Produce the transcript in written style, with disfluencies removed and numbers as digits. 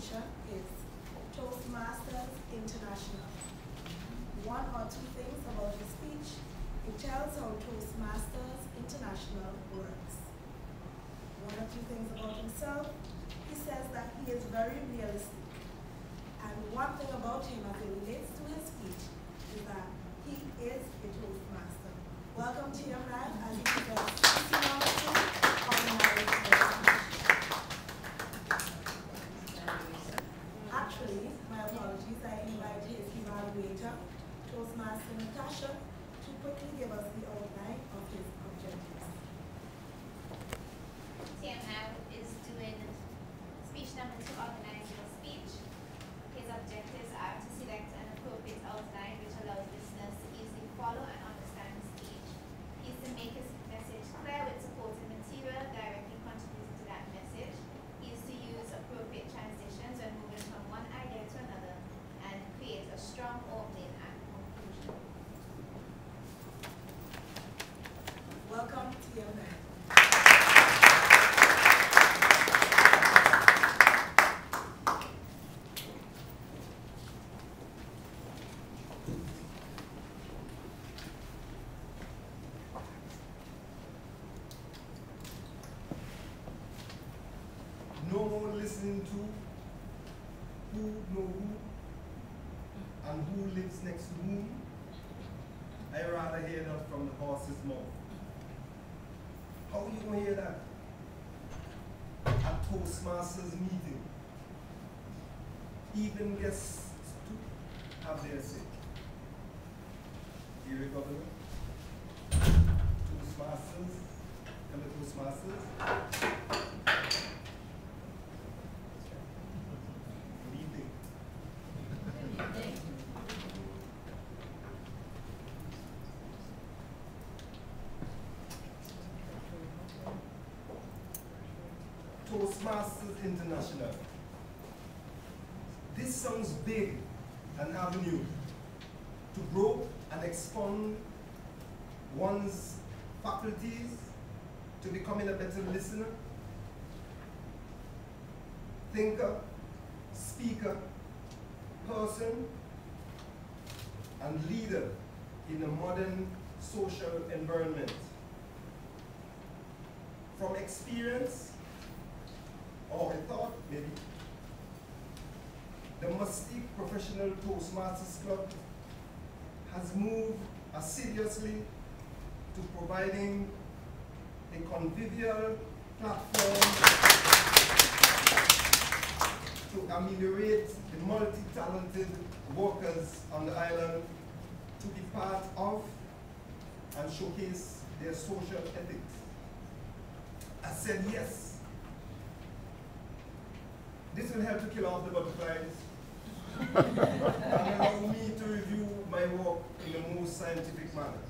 organization is Toastmasters International. One or two things about his speech. It tells how Toastmasters International works. One or two things about himself. He says that he is very realistic. And one thing about him as it relates to his speech is that he is a Toastmaster. Welcome to your man as he presents speech on the NILE JACKSON. Actually, my apologies, I invite his evaluator, Toastmaster Natasha, to quickly give us the outline of his objectives. TML is doing speech number 2, organizing a speech. His objectives are to select an appropriate outline which allows listeners to easily follow and understand the speech. He is to make his message clear with supporting material directly contributing to that message. He is to use appropriate transitions when moving from one idea to another and create a strong opening and conclusion. Welcome to your man. No more listening to who know who and who lives next to whom. I rather hear that from the horse's mouth. How are you going to hear that? At Toastmasters meeting. Even guests to have their say. Here we go. Toastmasters. Come to Toastmasters. Toastmasters International. This sounds big, an avenue to grow and expand one's faculties to becoming a better listener, thinker, speaker, person, and leader in a modern social environment. From experience, or I thought maybe, the Mustique Professional Toastmasters Club has moved assiduously to providing a convivial platform to ameliorate the multi-talented workers on the island to be part of and showcase their social ethics. I said yes. This will help to kill off the butterflies and allow me to review my work in the most scientific manner.